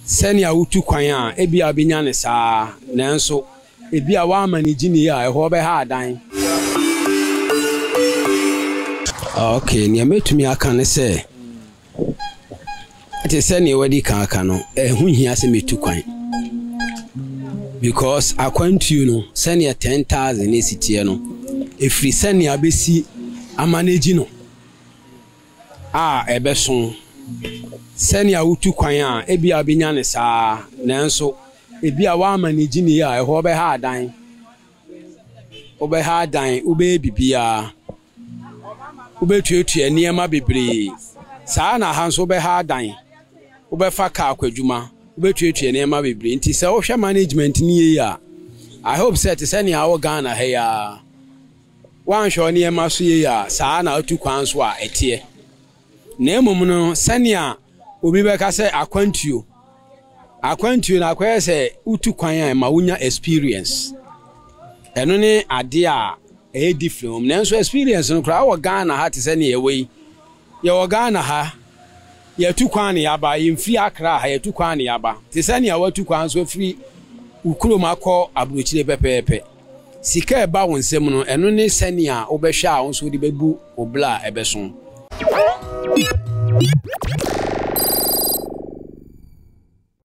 senia utu kwan a ebi abenya ne saa nanso ebi a wa manage ni a eho be ha adan. Okay, ni ametumi aka ne se ate senia wadi kan aka no ehu hia se metu kwan because akwantu no senia 10,000 esitie no efri senia besi amanage no ebeson senia utu kwan a ebi abenya ne saa nanso ebi a wa manage ni a eho be ha adan obe ha adan ube bibia ube tuetue niema bebre saa na hanso be ha adan ube fa ka akwadwuma ube tuetue niema bebre nti se wo hwe management ni ye a I hope set senia wo Ghana he ya wan hwe niema so ye a saa na utu kwan so a etie na emom no senia obi beka se akwantuo na akwa se utu kwan a ma wunya experience eno ne ade a different nanso experience no kra wo Ghana ha te senia ye wo Ghana ha ye tu kwan ne yaba yimfi akra ha ye tu kwan ne yaba te senia watu kwan so free ukuro makọ abrochire pepepe sika eba wonsem no eno ne senia obehwa a wonso de bebu obla ebeson.